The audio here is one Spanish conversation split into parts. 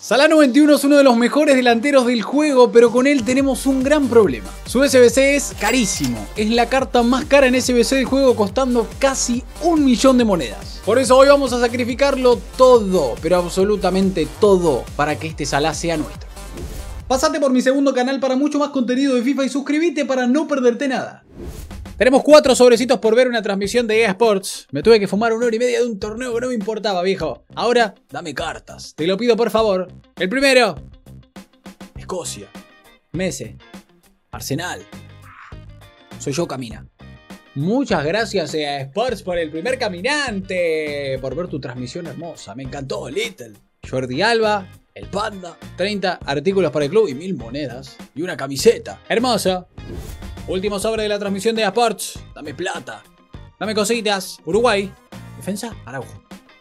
Salah 91 es uno de los mejores delanteros del juego, pero con él tenemos un gran problema. Su SBC es carísimo, es la carta más cara en SBC del juego, costando casi 1 millón de monedas. Por eso hoy vamos a sacrificarlo todo, pero absolutamente todo, para que este Salah sea nuestro. Pasate por mi segundo canal para mucho más contenido de FIFA y suscríbete para no perderte nada. Tenemos 4 sobrecitos por ver una transmisión de EA Sports. Me tuve que fumar 1 hora y media de un torneo que no me importaba, viejo. Ahora, dame cartas. Te lo pido por favor. El primero. Escocia. Messi. Arsenal. Soy yo, Camina. Muchas gracias EA Sports por el primer caminante. Por ver tu transmisión hermosa. Me encantó, Little. Jordi Alba. El Panda. 30 artículos para el club y 1000 monedas. Y una camiseta. Hermoso. Último sobre de la transmisión de EA Sports. Dame plata. Dame cositas. Uruguay. Defensa. Araujo.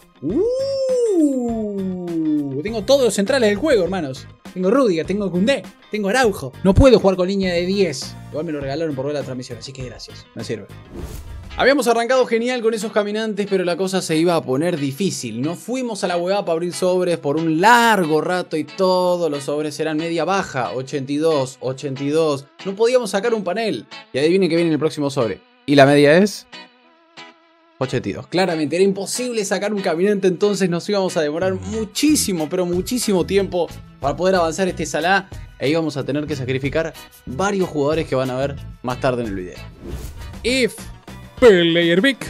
Tengo todos los centrales del juego, hermanos. Tengo Rudiger, tengo Koundé, tengo Araujo. No puedo jugar con línea de 10. Igual me lo regalaron por ver la transmisión, así que gracias. Me sirve. Habíamos arrancado genial con esos caminantes, pero la cosa se iba a poner difícil. Nos fuimos a la web para abrir sobres por un largo rato y todos los sobres eran media baja. 82, 82. No podíamos sacar un panel. Y adivinen que viene en el próximo sobre. Y la media es 82. Claramente era imposible sacar un caminante, entonces nos íbamos a demorar muchísimo, pero muchísimo tiempo para poder avanzar este Salah. E íbamos a tener que sacrificar varios jugadores que van a ver más tarde en el video. If Player Pick.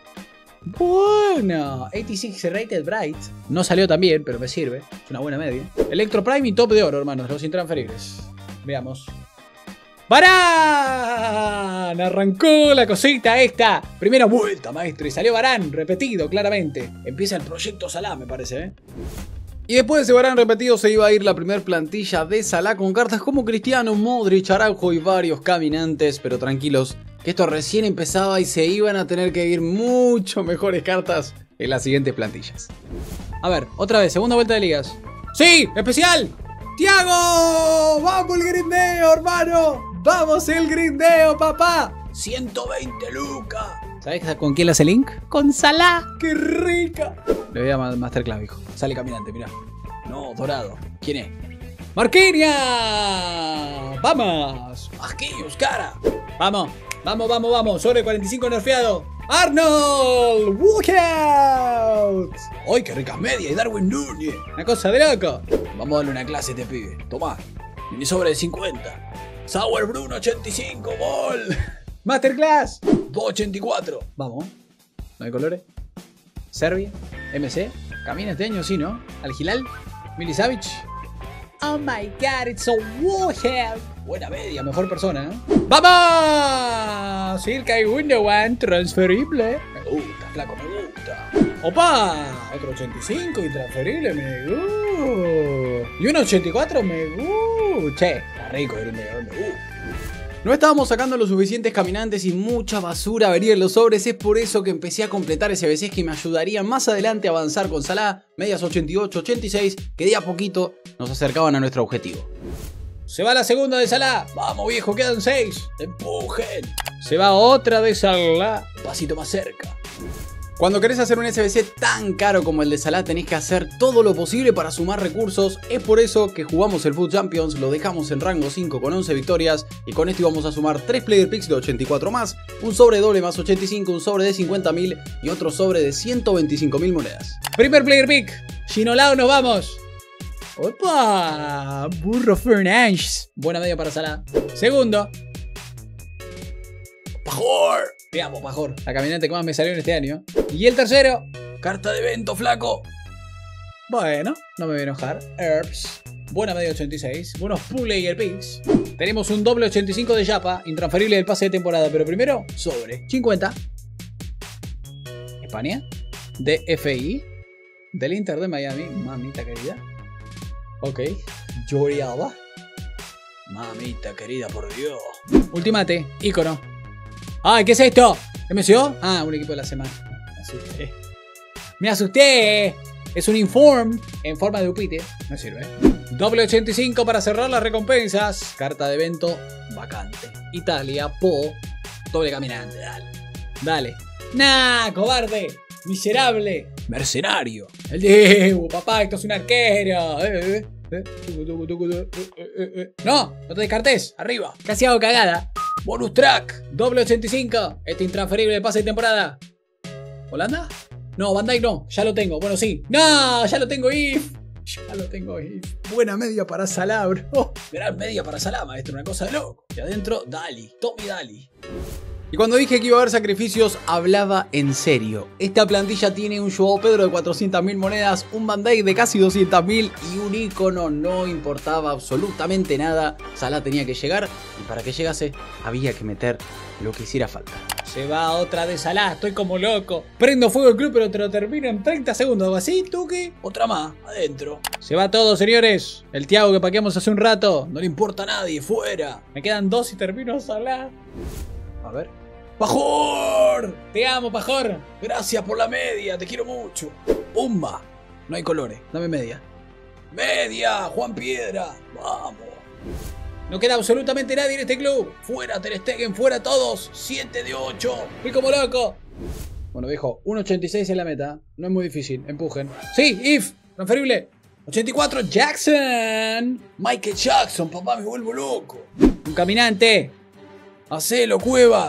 Bueno, 86 Rated Bright. No salió tan bien, pero me sirve. Es una buena media. Electro Prime y Top de Oro, hermanos, los intransferibles. Veamos. ¡Varane! Arrancó la cosita esta. Primera vuelta, maestro. Y salió Varane, repetido, claramente. Empieza el proyecto Salah, me parece, ¿eh? Y después de ese Varane repetido se iba a ir la primer plantilla de Salah con cartas como Cristiano, Modric, Araujo y varios caminantes. Pero tranquilos, que esto recién empezaba y se iban a tener que ir mucho mejores cartas en las siguientes plantillas. A ver, otra vez, segunda vuelta de ligas. ¡Sí! ¡Especial! ¡Tiago! ¡Vamos el grindeo, hermano! ¡Vamos el grindeo, papá! 120 lucas. ¿Sabes con quién le hace Link? Con Salah. ¡Qué rica! Le voy a Masterclass, viejo. Sale caminante, mirá. No, dorado. ¿Quién es? ¡Marquinhos! ¡Vamos! ¡Marquinhos, cara! ¡Vamos! ¡Vamos, vamos, vamos! Sobre 45 nerfeado. ¡Arnold! ¡Walkout! ¡Ay, qué ricas medias! Y Darwin Núñez. Una cosa de loco. Vamos a darle una clase a este pibe. Tomá. Mini sobre de 50. Sauer Bruno 85. ¡Gol! Masterclass 284. Vamos. ¿No hay colores? Serbia. MC. Camina este año, sí, ¿no? Al Hilal. Milisavic. Oh my god, it's a Walkout. Buena media, mejor persona, ¿no? ¡Vamos! Silky Window One transferible. Me gusta, flaco, me gusta. ¡Opa! Otro 85 intransferible, me gusta. Y un 84 me gusta. Che, está rico el grindeo, me gusta. No estábamos sacando los suficientes caminantes y mucha basura vería en los sobres. Es por eso que empecé a completar SBCs que me ayudarían más adelante a avanzar con Salah. Medias 88, 86, que de a poquito nos acercaban a nuestro objetivo. Se va la segunda de Salah. Vamos, viejo, quedan 6. Empujen. Se va otra de Salah. Un pasito más cerca. Cuando querés hacer un SBC tan caro como el de Salah, tenés que hacer todo lo posible para sumar recursos. Es por eso que jugamos el FUT Champions, lo dejamos en rango 5 con 11 victorias. Y con esto íbamos a sumar 3 Player Picks de 84 más, un sobre doble más 85, un sobre de 50.000 y otro sobre de 125.000 monedas. Primer Player Pick. Ginolao, nos vamos. ¡Opa! Burro Fernández. Buena media para Salah. Segundo. Pajor. Te amo, Pajor. La caminante que más me salió en este año. Y el tercero. Carta de evento, flaco. Bueno, no me voy a enojar. Herbs. Buena media 86. Buenos player picks. Tenemos un doble 85 de Yapa. Intransferible del pase de temporada. Pero primero, sobre 50. España. DFI. Del Inter de Miami. Mamita querida. Ok. Jordi Alba. Mamita querida, por Dios. Ultimate. Ícono. ¡Ay, qué es esto! ¿MCO? Ah, un equipo de la semana. Me asusté. ¡Me asusté! Es un inform en forma de upite. No sirve. Doble 85 para cerrar las recompensas. Carta de evento vacante. Italia, Po. Doble caminante, dale. Dale. ¡Nah, cobarde! Miserable. Mercenario. El Dibu, papá, esto es un arquero. No, no te descartes. Arriba. Casi hago cagada. Bonus track. Doble 85. Este intransferible de pase de temporada. ¿Holanda? No, Van Dijk no. Ya lo tengo. Bueno, sí. No, ya lo tengo, If. Ya lo tengo, If. Buena media para Salah, bro. Gran media para Salah, maestro. Una cosa de loco. Y adentro, Dali. Tommy Dali. Y cuando dije que iba a haber sacrificios, hablaba en serio. Esta plantilla tiene un Joao Pedro de 400.000 monedas, un Van Dijk de casi 200.000 y un ícono. No importaba absolutamente nada. Salah tenía que llegar y para que llegase había que meter lo que hiciera falta. Se va otra de Salah, estoy como loco. Prendo fuego el club pero te lo termino en 30 segundos. ¿Algo así, Tuki? Otra más, adentro. Se va todo, señores. El Thiago que paqueamos hace un rato. No le importa a nadie, fuera. Me quedan 2 y termino Salah. A ver. ¡Pajor! Te amo, Pajor. Gracias por la media, te quiero mucho. ¡Pumba! No hay colores, dame media. ¡Media! ¡Juan Piedra! ¡Vamos! No queda absolutamente nadie en este club. Fuera Ter Stegen, fuera todos. 7 de 8. Fui como loco. Bueno, viejo, 1.86 en la meta. No es muy difícil, empujen. Sí, If, transferible. 84, Jackson. Michael Jackson, papá, me vuelvo loco. Un caminante. Hacelo, Cueva.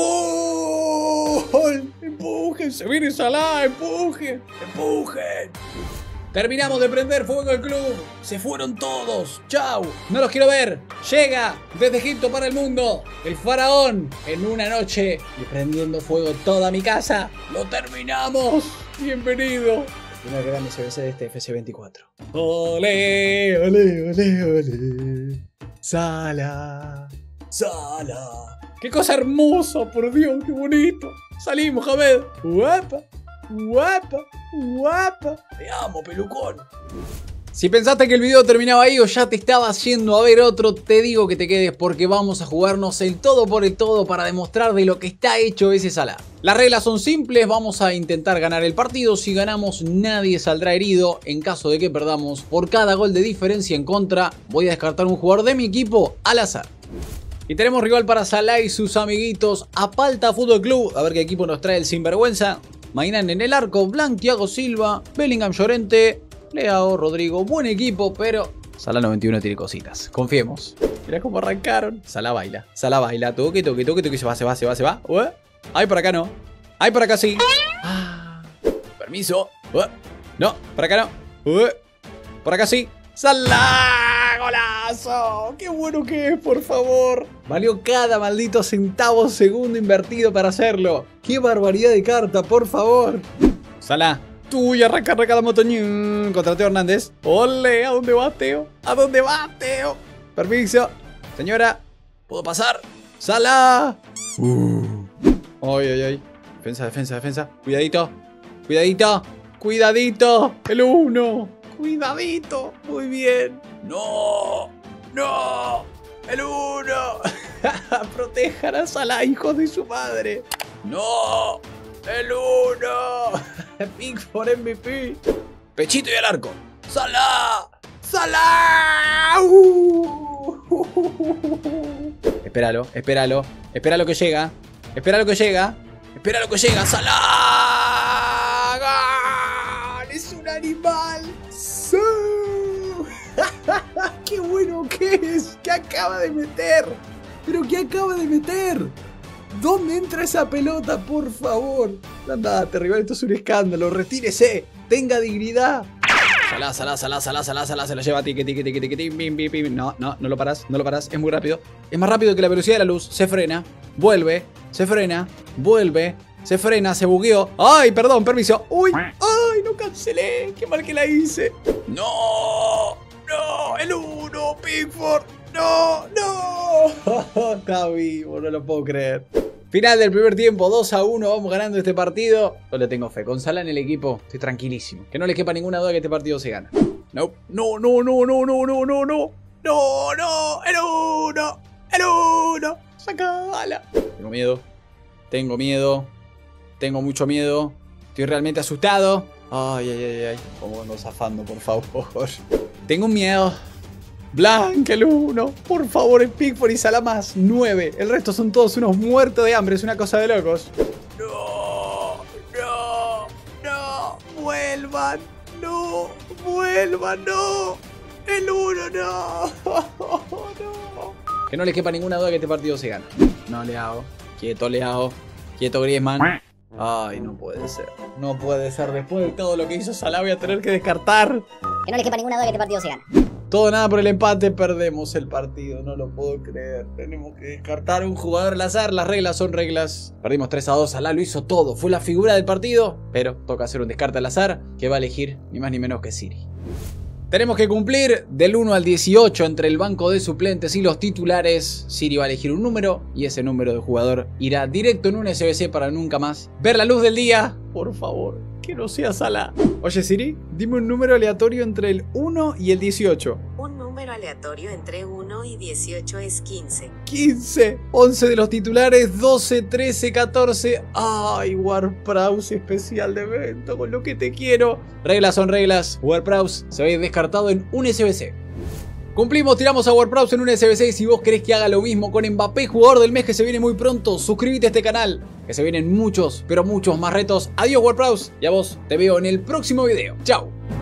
¡Gol! Empujen, se viene Salah, empujen. Empujen. Terminamos de prender fuego al club. Se fueron todos. Chau. No los quiero ver. Llega desde Egipto para el mundo el faraón en una noche y prendiendo fuego toda mi casa. Lo terminamos. Bienvenido. Una gran SBC de este FC24. Ole, ole, ole, ole. Salah. Salah. Qué cosa hermosa, por Dios, qué bonito. Salimos, Jamed. Guapa. Guapa, guapa. Te amo, pelucón. Si pensaste que el video terminaba ahí o ya te estabas yendo a ver otro, te digo que te quedes porque vamos a jugarnos el todo por el todo para demostrar de lo que está hecho ese Salah. Las reglas son simples, vamos a intentar ganar el partido. Si ganamos, nadie saldrá herido. En caso de que perdamos, por cada gol de diferencia en contra, voy a descartar un jugador de mi equipo al azar. Y tenemos rival para Salah y sus amiguitos, Apalta Fútbol Club. A ver qué equipo nos trae el sinvergüenza. Mainan en el arco, Blanc, Thiago Silva, Bellingham, Llorente, Leao, Rodrigo. Buen equipo, pero Salah 91 tiene cositas. Confiemos. Mirá cómo arrancaron. Salah baila. Salah baila. Toque, toque, toque, toque. Se va, se va, se va, se va. Ay, por acá no. Ay, por acá sí. Permiso. No, por acá no. Por acá sí. ¡Salah! ¡Golazo! ¡Qué bueno que es, por favor! Valió cada maldito centavo segundo invertido para hacerlo. ¡Qué barbaridad de carta, por favor! Salah. Tú y arranca la moto. Contra Teo Hernández. ¡Ole! ¿A dónde vas, Teo? ¿A dónde vas, Teo? Permiso. Señora, ¿puedo pasar? ¡Salah! ¡Ay, ay, ay! Defensa, defensa, defensa. Cuidadito. Cuidadito. Cuidadito. El 1. Cuidadito. Muy bien. No. No. El 1. Protejan a Salah, hijos de su madre. No. El 1. Pickford MVP. Pechito y al arco. Salah. Salah. Espéralo, espéralo. Espéralo que llega. Espéralo que llega. Espéralo que llega. Salah. ¡Gol! Es un animal. ¡Sí! ¡Qué bueno que es! ¿Qué acaba de meter? ¿Pero qué acaba de meter? ¿Dónde entra esa pelota, por favor? Andate, rival, esto es un escándalo. Retírese. Tenga dignidad. Salah, Salah, Salah, Salah, Salah, Salah. Se lo lleva. Tiqui, tiqui, tiqui, tiqui, bim, bim, bim. No, no, no lo parás. No lo parás. Es muy rápido. Es más rápido que la velocidad de la luz. Se frena. Vuelve. Se frena. Vuelve. Se frena. Se bugueó. ¡Ay, perdón! Permiso. ¡Uy! ¡Ay, no cancelé! ¡Qué mal que la hice! ¡No! ¡No! ¡El 1! ¡Pickford! ¡No! ¡No! Está vivo, no lo puedo creer. Final del primer tiempo, 2-1, vamos ganando este partido. Yo le tengo fe, con Salah en el equipo estoy tranquilísimo. Que no le quepa ninguna duda que este partido se gana. No, no, no, no, no, no, no, no, no. No, no, el 1. El 1. Sacala. Tengo miedo. Tengo miedo. Tengo mucho miedo. Estoy realmente asustado. Ay, ay, ay, ay. ¿Cómo ando zafando, por favor? Tengo un miedo. Blanc, el 1. Por favor, el Pickford y Salah más 9. El resto son todos unos muertos de hambre. Es una cosa de locos. No, no, vuelvan, no. El 1, no. No. Que no les quepa ninguna duda que este partido se gana. No, Leao. Quieto, Leao. Quieto, Griezmann. Ay, no puede ser. No puede ser. Después de todo lo que hizo Salah voy a tener que descartar. Que no les quepa ninguna duda que este partido se gana. Todo nada por el empate, perdemos el partido, no lo puedo creer. Tenemos que descartar un jugador al azar, las reglas son reglas. Perdimos 3-2, Salah lo hizo todo, fue la figura del partido, pero toca hacer un descarte al azar que va a elegir ni más ni menos que Siri. Tenemos que cumplir del 1 al 18 entre el banco de suplentes y los titulares. Siri va a elegir un número y ese número de jugador irá directo en un SBC para nunca más ver la luz del día. Por favor, que no sea Salah. Oye Siri, dime un número aleatorio entre el 1 y el 18. Un número aleatorio entre 1 y 18 es 15. 15, 11 de los titulares, 12, 13, 14. Ay, Ward-Prowse especial de evento, con lo que te quiero. Reglas son reglas. Ward-Prowse se va a ir descartado en un SBC. Cumplimos, tiramos a Ward-Prowse en un SBC y si vos querés que haga lo mismo con Mbappé, jugador del mes que se viene muy pronto, suscríbete a este canal, que se vienen muchos, pero muchos más retos. Adiós Ward-Prowse y a vos te veo en el próximo video. Chao.